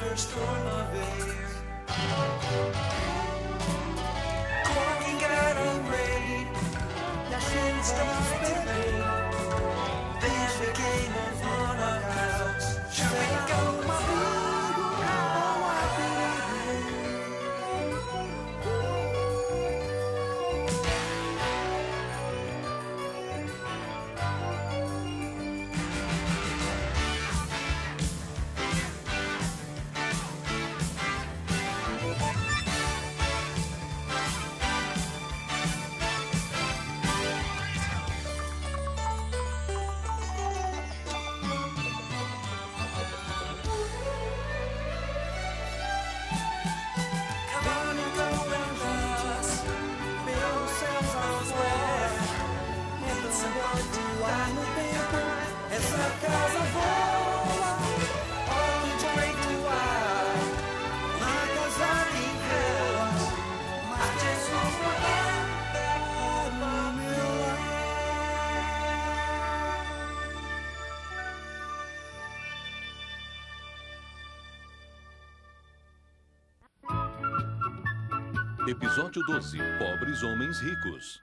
Episódio 12. Pobres Homens Ricos.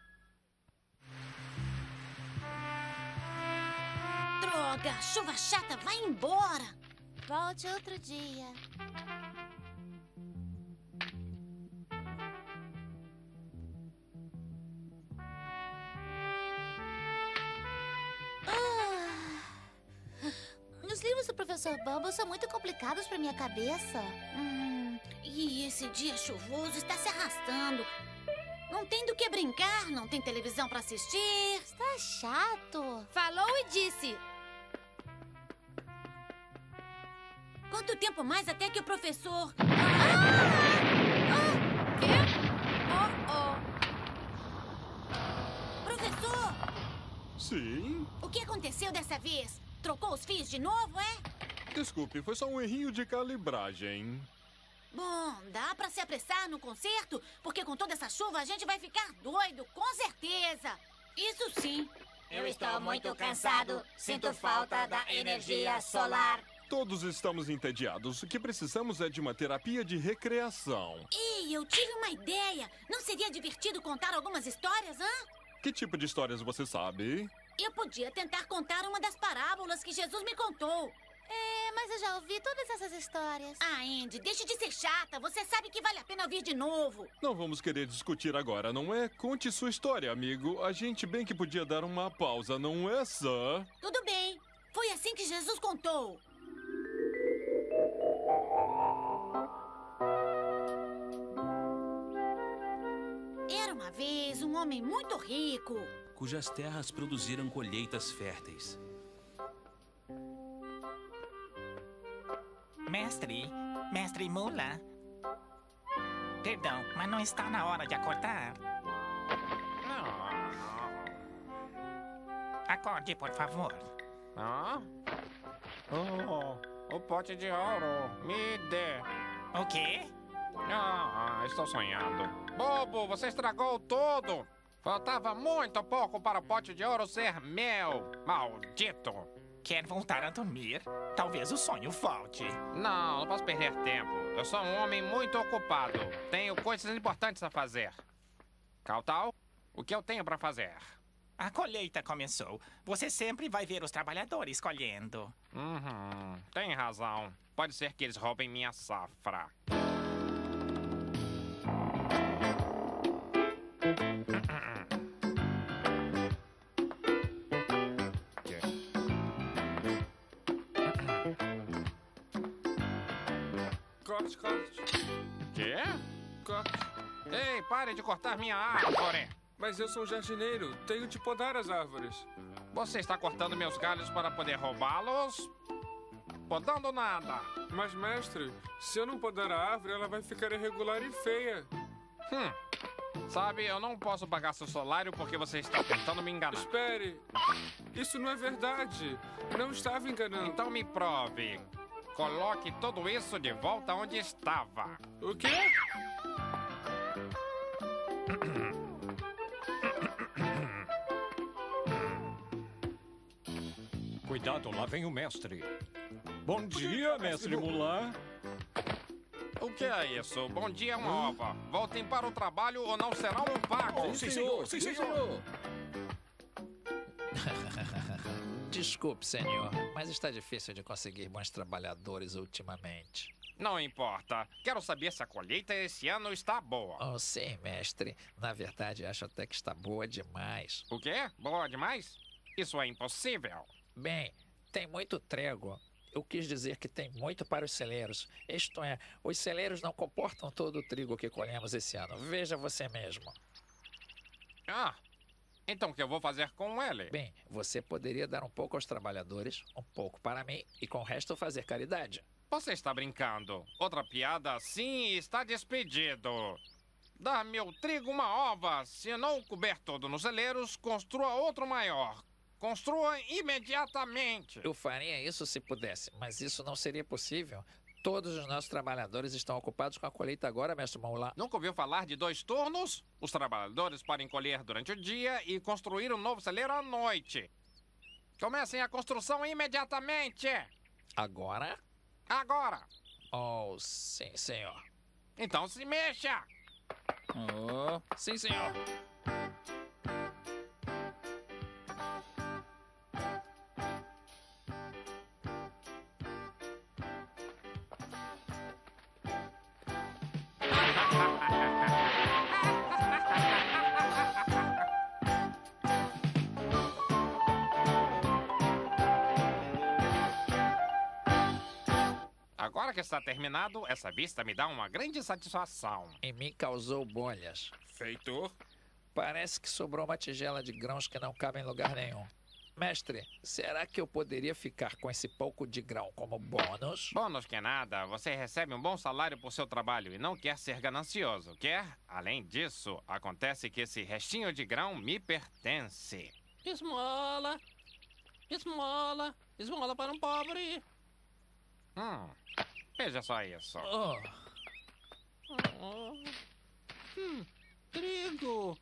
Droga, chuva chata, vai embora. Volte outro dia. Os livros do professor Bumble são muito complicados para minha cabeça. E esse dia chuvoso está se arrastando. Não tem do que brincar, não tem televisão para assistir. Está chato. Falou e disse. Quanto tempo mais até que o professor... Quê? Professor! Sim? O que aconteceu dessa vez? Trocou os fios de novo, é? Desculpe, foi só um errinho de calibragem. Bom, dá pra se apressar no concerto? Porque com toda essa chuva a gente vai ficar doido, com certeza. Isso sim. Eu estou muito cansado. Sinto falta da energia solar. Todos estamos entediados. O que precisamos é de uma terapia de recreação. Ei, eu tive uma ideia. Não seria divertido contar algumas histórias, hã? Que tipo de histórias você sabe? Eu podia tentar contar uma das parábolas que Jesus me contou. Mas eu já ouvi todas essas histórias. Ah, Andy, deixe de ser chata. Você sabe que vale a pena ouvir de novo. Não vamos querer discutir agora, não é? Conte sua história, amigo. A gente bem que podia dar uma pausa, não é, Sam? Tudo bem. Foi assim que Jesus contou. Era uma vez um homem muito rico, cujas terras produziram colheitas férteis. Mestre Mula. Perdão, mas não está na hora de acordar? Acorde, por favor. O pote de ouro. Me dê. O quê? Estou sonhando. Bobo, você estragou tudo. Faltava muito pouco para o pote de ouro ser meu. Maldito. Quer voltar a dormir? Talvez o sonho volte. Não posso perder tempo. Eu sou um homem muito ocupado. Tenho coisas importantes a fazer. Kautal, o que eu tenho para fazer? A colheita começou. Você sempre vai ver os trabalhadores colhendo. Tem razão. Pode ser que eles roubem minha safra. Corte. Quê? Corte. Ei, pare de cortar minha árvore. Mas eu sou um jardineiro. Tenho de podar as árvores. Você está cortando meus galhos para poder roubá-los? Podando nada. Mas, mestre, se eu não podar a árvore, ela vai ficar irregular e feia. Sabe, eu não posso pagar seu salário porque você está tentando me enganar. Espere. Isso não é verdade. Não estava enganando. Então me prove. Coloque tudo isso de volta onde estava. O quê? Cuidado, lá vem o mestre. Bom dia, mestre Mulan. O que é isso? Bom dia, uma ova. Voltem para o trabalho ou não será um pago. Sim, senhor. Sim, senhor. Desculpe, senhor, mas está difícil de conseguir bons trabalhadores ultimamente. Não importa. Quero saber se a colheita esse ano está boa. Oh, sim, mestre. Na verdade, acho até que está boa demais. O quê? Boa demais? Isso é impossível. Bem, tem muito trigo. Eu quis dizer que tem muito para os celeiros. Isto é, os celeiros não comportam todo o trigo que colhemos esse ano. Veja você mesmo. Ah, então o que eu vou fazer com ele? Bem, você poderia dar um pouco aos trabalhadores, um pouco para mim, e com o resto fazer caridade. Você está brincando. Outra piada assim e está despedido. Dá meu trigo uma ova. Se não couber todo nos celeiros, construa outro maior. Construa imediatamente. Eu faria isso se pudesse, mas isso não seria possível. Todos os nossos trabalhadores estão ocupados com a colheita agora, mestre Moula. Nunca ouviu falar de 2 turnos? Os trabalhadores podem colher durante o dia e construir um novo celeiro à noite. Comecem a construção imediatamente. Agora? Agora. Oh, sim, senhor. Então se mexa. Oh, sim, senhor. Agora que está terminado, essa vista me dá uma grande satisfação. E me causou bolhas. Feitor. Parece que sobrou uma tigela de grãos que não cabe em lugar nenhum. Mestre, será que eu poderia ficar com esse pouco de grão como bônus? Bônus que nada, você recebe um bom salário por seu trabalho e não quer ser ganancioso, quer? Além disso, acontece que esse restinho de grão me pertence. Esmola. Esmola. Esmola para um pobre. Veja só isso. Trigo.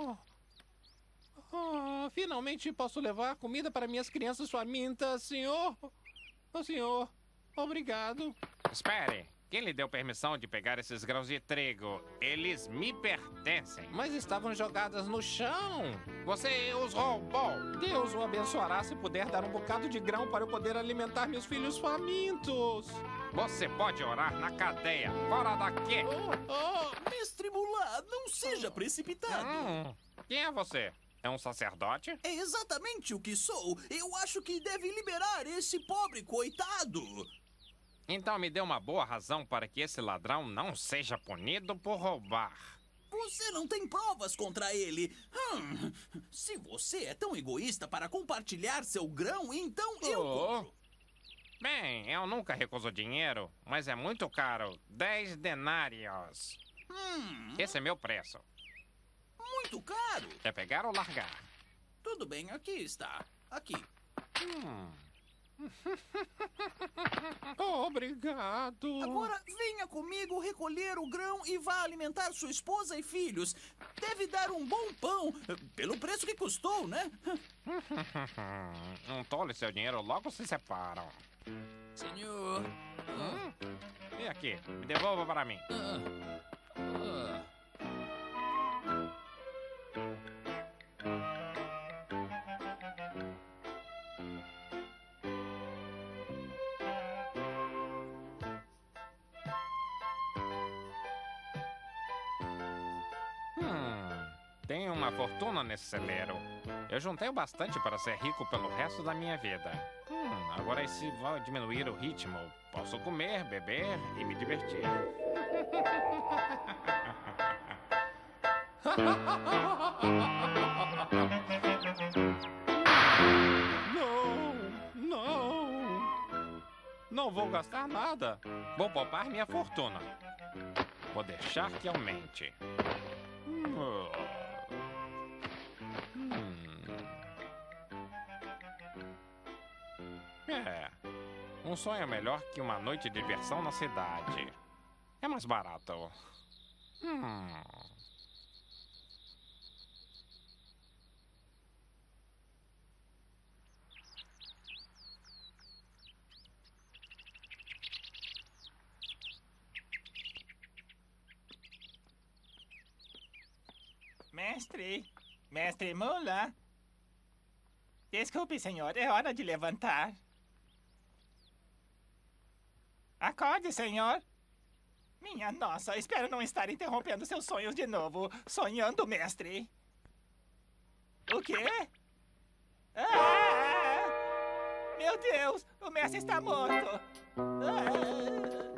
Finalmente posso levar comida para minhas crianças famintas, senhor. Oh, senhor, obrigado. Espere, quem lhe deu permissão de pegar esses grãos de trigo? Eles me pertencem. Mas estavam jogadas no chão. Você os roubou. Deus o abençoará se puder dar um bocado de grão para eu poder alimentar meus filhos famintos. Você pode orar na cadeia. Fora daqui. Mestre Mulá, não seja precipitado. Quem é você? É um sacerdote? É exatamente o que sou. Eu acho que deve liberar esse pobre coitado. Então me dê uma boa razão para que esse ladrão não seja punido por roubar. Você não tem provas contra ele. Se você é tão egoísta para compartilhar seu grão, então eu compro. Bem, eu nunca recuso dinheiro, mas é muito caro. 10 denários. Esse é meu preço. Muito caro. É pegar ou largar? Tudo bem, aqui está. Aqui. Obrigado. Agora venha comigo recolher o grão e vá alimentar sua esposa e filhos. Deve dar um bom pão, pelo preço que custou, né? Um tolo e seu dinheiro logo se separam. Senhor. E aqui, me devolva para mim. Tenho uma fortuna nesse celeiro. Eu juntei bastante para ser rico pelo resto da minha vida. Agora se vai diminuir o ritmo, posso comer, beber e me divertir. Não vou gastar nada. Vou poupar minha fortuna. Vou deixar que aumente. Um sonho é melhor que uma noite de diversão na cidade. É mais barato. Mestre Mula. Desculpe, senhor, é hora de levantar. Acorde, senhor. Minha nossa, espero não estar interrompendo seus sonhos de novo. Sonhando, mestre. O quê? Ah! Meu Deus, o mestre está morto. Ah!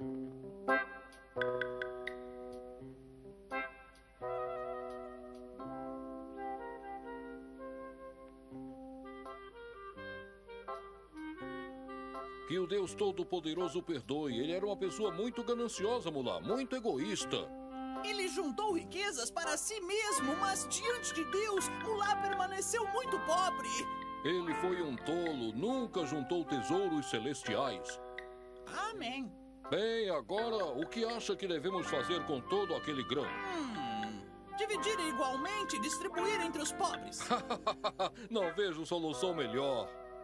Que o Deus Todo-Poderoso perdoe. Ele era uma pessoa muito gananciosa, Mulá, muito egoísta. Ele juntou riquezas para si mesmo, mas diante de Deus, Mulá permaneceu muito pobre. Ele foi um tolo, nunca juntou tesouros celestiais. Amém. Bem, agora, o que acha que devemos fazer com todo aquele grão? Dividir igualmente e distribuir entre os pobres. Não vejo solução melhor.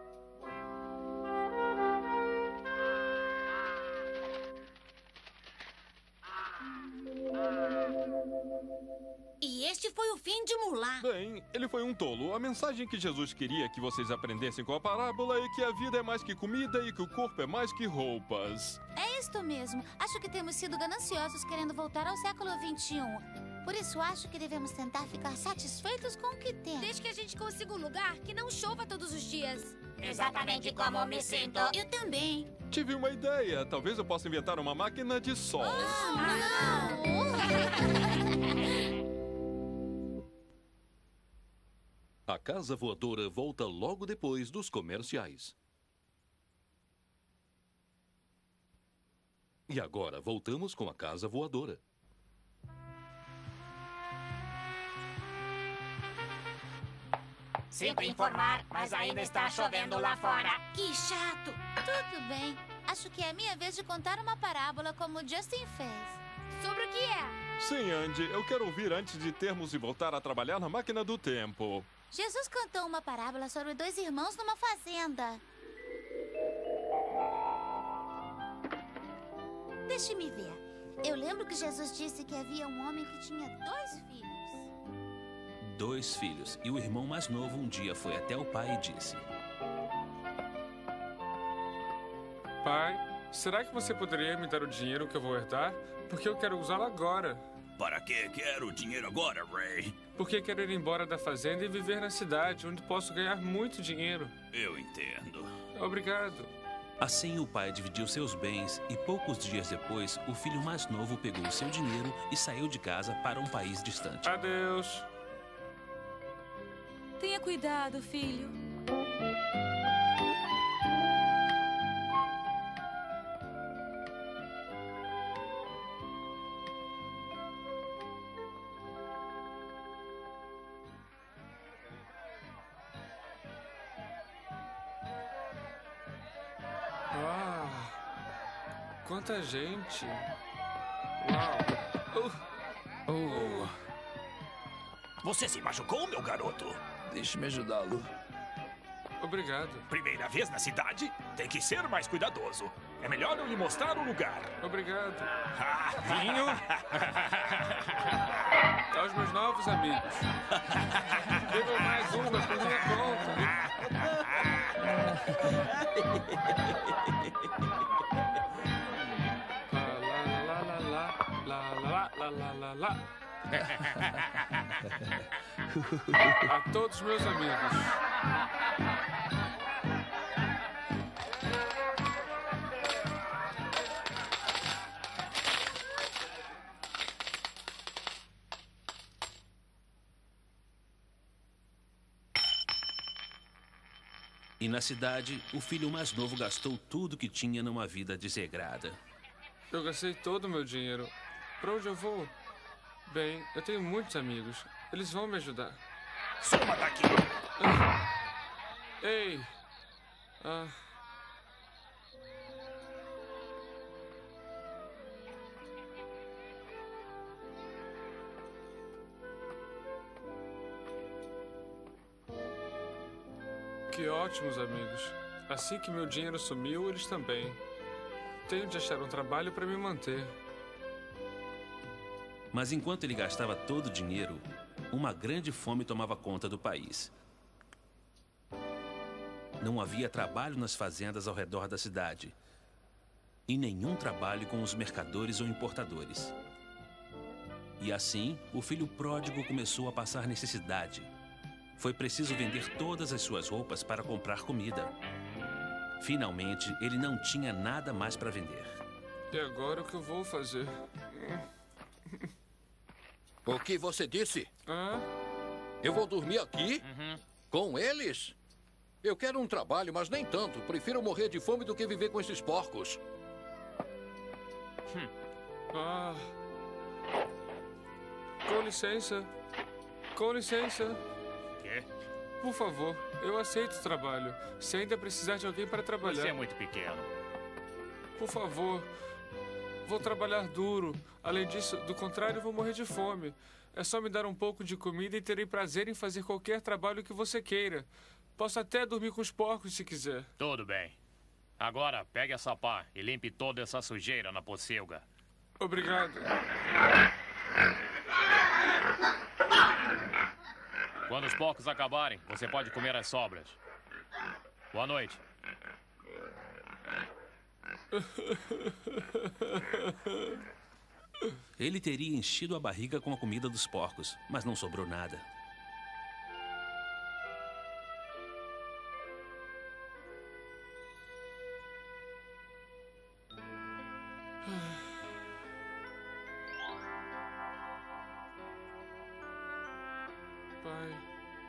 E este foi o fim de Mulá. Bem, ele foi um tolo. A mensagem que Jesus queria que vocês aprendessem com a parábola é que a vida é mais que comida e que o corpo é mais que roupas. É isto mesmo. Acho que temos sido gananciosos querendo voltar ao século XXI. Por isso, acho que devemos tentar ficar satisfeitos com o que temos. Desde que a gente consiga um lugar que não chova todos os dias. Exatamente como me sinto. Eu também. Tive uma ideia. Talvez eu possa inventar uma máquina de sol. A Casa Voadora volta logo depois dos comerciais. E agora voltamos com a Casa Voadora. Sinto informar, mas ainda está chovendo lá fora. Que chato. Tudo bem. Acho que é a minha vez de contar uma parábola como o Justin fez. Sobre o que é? Sim, Andy, eu quero ouvir antes de termos de voltar a trabalhar na máquina do tempo. Jesus cantou uma parábola sobre 2 irmãos numa fazenda. Deixe-me ver. Eu lembro que Jesus disse que havia um homem que tinha 2 filhos. 2 filhos. E o irmão mais novo um dia foi até o pai e disse: Pai, será que você poderia me dar o dinheiro que eu vou herdar? Porque eu quero usá-lo agora. Para que quero o dinheiro agora, Ray? Porque quero ir embora da fazenda e viver na cidade, onde posso ganhar muito dinheiro. Eu entendo. Obrigado. Assim o pai dividiu seus bens e poucos dias depois o filho mais novo pegou o seu dinheiro e saiu de casa para um país distante. Adeus. Tenha cuidado, filho. Quanta gente. Uau. Você se machucou, meu garoto? Deixe-me ajudá-lo. Obrigado. Primeira vez na cidade? Tem que ser mais cuidadoso. É melhor eu lhe mostrar o lugar. Obrigado. Vinho? Aos meus novos amigos. Bebam mais uma por minha conta. Lá. A todos meus amigos. E na cidade, o filho mais novo gastou tudo que tinha numa vida desregrada. Eu gastei todo o meu dinheiro. Para onde eu vou? Bem, eu tenho muitos amigos. Eles vão me ajudar. Suma daqui! Ei! Que ótimos amigos. Assim que meu dinheiro sumiu, eles também. Tenho de achar um trabalho para me manter. Mas enquanto ele gastava todo o dinheiro, uma grande fome tomava conta do país. Não havia trabalho nas fazendas ao redor da cidade. E nenhum trabalho com os mercadores ou importadores. E assim, o filho pródigo começou a passar necessidade. Foi preciso vender todas as suas roupas para comprar comida. Finalmente, ele não tinha nada mais para vender. E agora o que eu vou fazer? O que você disse? Hã? Eu vou dormir aqui? Com eles? Eu quero um trabalho, mas nem tanto. Prefiro morrer de fome do que viver com esses porcos. Ah. Com licença. Com licença. Quê? Por favor, eu aceito o trabalho. Se ainda precisar de alguém para trabalhar. Você é muito pequeno. Por favor. Vou trabalhar duro. Além disso, do contrário, vou morrer de fome. É só me dar um pouco de comida e terei prazer em fazer qualquer trabalho que você queira. Posso até dormir com os porcos se quiser. Tudo bem. Agora, pegue essa pá e limpe toda essa sujeira na pocilga. Obrigado. Quando os porcos acabarem, você pode comer as sobras. Boa noite. Ele teria enchido a barriga com a comida dos porcos, mas não sobrou nada. Pai.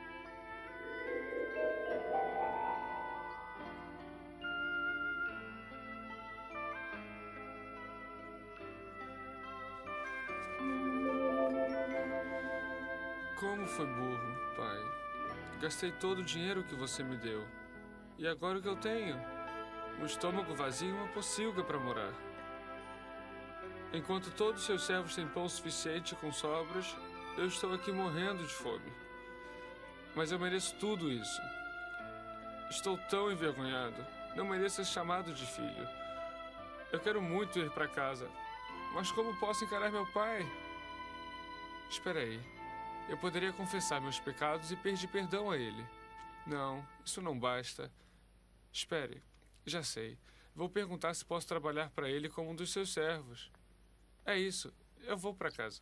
Como foi burro, pai. Gastei todo o dinheiro que você me deu. E agora o que eu tenho? Um estômago vazio e uma pocilga para morar. Enquanto todos seus servos têm pão suficiente com sobras, eu estou aqui morrendo de fome. Mas eu mereço tudo isso. Estou tão envergonhado. Não mereço ser chamado de filho. Eu quero muito ir para casa. Mas como posso encarar meu pai? Espera aí. Eu poderia confessar meus pecados e pedir perdão a ele. Não, isso não basta. Espere, já sei. Vou perguntar se posso trabalhar para ele como um dos seus servos. É isso, eu vou para casa.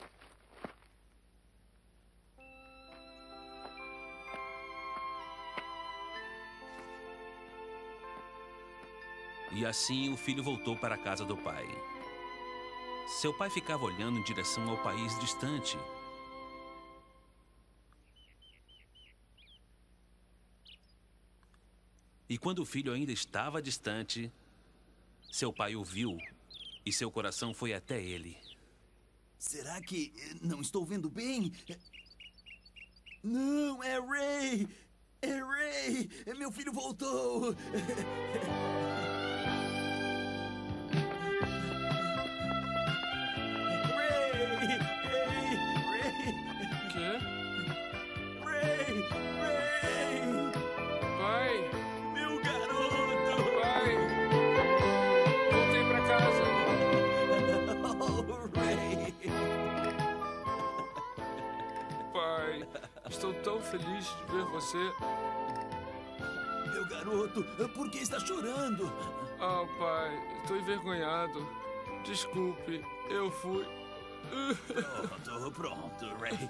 E assim o filho voltou para a casa do pai. Seu pai ficava olhando em direção ao país distante. E quando o filho ainda estava distante, seu pai o viu e seu coração foi até ele. Será que não estou vendo bem? Não, é Ray! É Ray! Meu filho voltou! Quê? Ray! Ray! Pai! Meu garoto! Pai! Voltei pra casa! Oh, Ray! Pai, estou tão feliz de ver você. Meu garoto, por que está chorando? Oh, pai, estou envergonhado. Desculpe, eu fui... Pronto, Ray.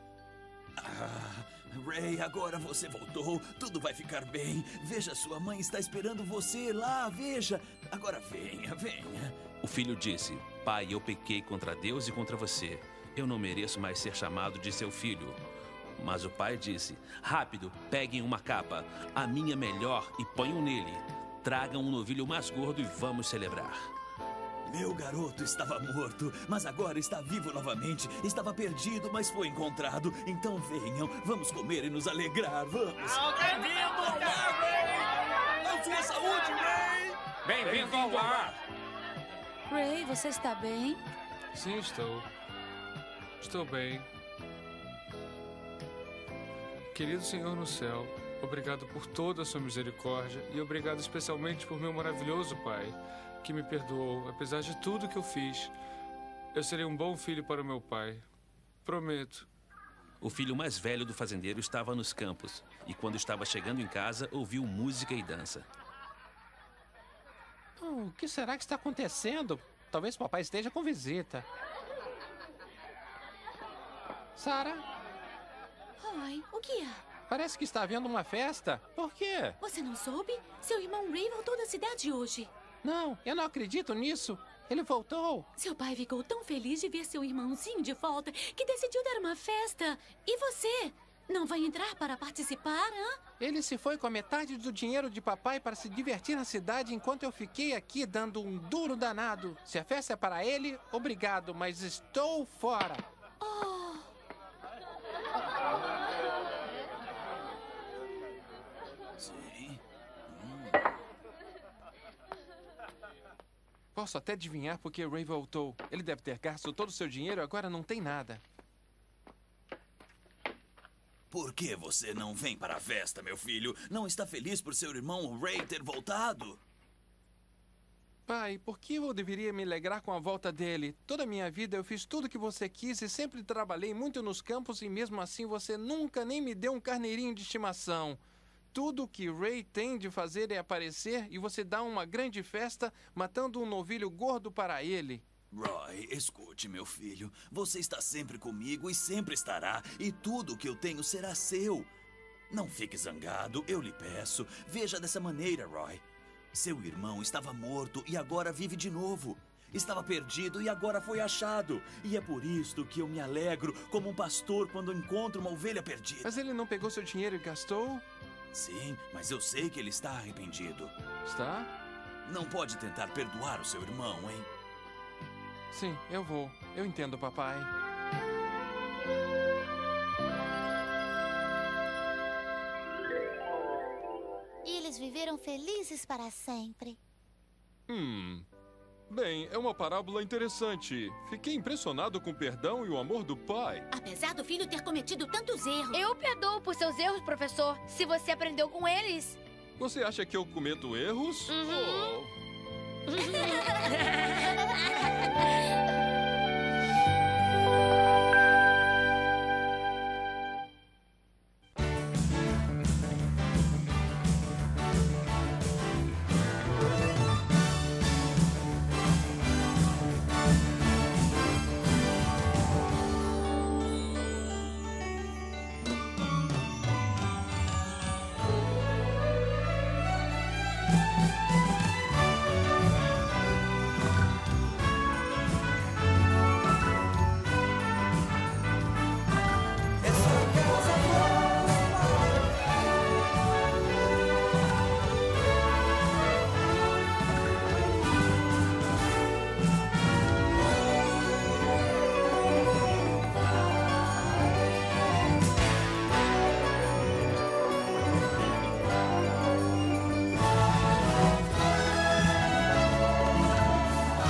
Ray, agora você voltou. Tudo vai ficar bem. Veja, sua mãe está esperando você lá. Veja. Agora venha, venha. O filho disse: Pai, eu pequei contra Deus e contra você. Eu não mereço mais ser chamado de seu filho. Mas o pai disse: Rápido, peguem uma capa, a minha melhor, e ponham nele. Tragam um novilho mais gordo e vamos celebrar. Meu garoto estava morto, mas agora está vivo novamente. Estava perdido, mas foi encontrado. Então venham, vamos comer e nos alegrar, vamos. Bem-vindo, Ray! A sua saúde, Ray! Bem-vindo ao lar! Ray, você está bem? Sim, estou. Estou bem. Querido Senhor no céu, obrigado por toda a sua misericórdia e obrigado especialmente por meu maravilhoso pai, que me perdoou, apesar de tudo que eu fiz. Eu serei um bom filho para o meu pai. Prometo. O filho mais velho do fazendeiro estava nos campos e, quando estava chegando em casa, ouviu música e dança. O que será que está acontecendo? Talvez papai esteja com visita. Sarah? Oi, o que é? Parece que está havendo uma festa. Por quê? Você não soube? Seu irmão Ray voltou da cidade hoje. Não, eu não acredito nisso. Ele voltou. Seu pai ficou tão feliz de ver seu irmãozinho de volta que decidiu dar uma festa. E você? Não vai entrar para participar, hã? Ele se foi com a metade do dinheiro de papai para se divertir na cidade enquanto eu fiquei aqui dando um duro danado. Se a festa é para ele, obrigado, mas estou fora. Oh. Sim. Posso até adivinhar porque Ray voltou. Ele deve ter gasto todo o seu dinheiro e agora não tem nada. Por que você não vem para a festa, meu filho? Não está feliz por seu irmão Ray ter voltado? Pai, por que eu deveria me alegrar com a volta dele? Toda a minha vida eu fiz tudo que você quis e sempre trabalhei muito nos campos e mesmo assim você nunca nem me deu um carneirinho de estimação. Tudo o que Ray tem de fazer é aparecer e você dá uma grande festa matando um novilho gordo para ele. Roy, escute, meu filho. Você está sempre comigo e sempre estará. E tudo o que eu tenho será seu. Não fique zangado, eu lhe peço. Veja dessa maneira, Roy. Seu irmão estava morto e agora vive de novo. Estava perdido e agora foi achado. E é por isto que eu me alegro como um pastor quando encontra uma ovelha perdida. Mas ele não pegou seu dinheiro e gastou? Sim, mas eu sei que ele está arrependido. Está? Não pode tentar perdoar o seu irmão, hein? Sim, eu vou. Eu entendo, papai. E eles viveram felizes para sempre. Bem, é uma parábola interessante. Fiquei impressionado com o perdão e o amor do pai. Apesar do filho ter cometido tantos erros. Eu perdoo por seus erros, professor, se você aprendeu com eles. Você acha que eu cometo erros?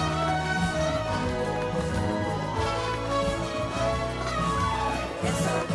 Essa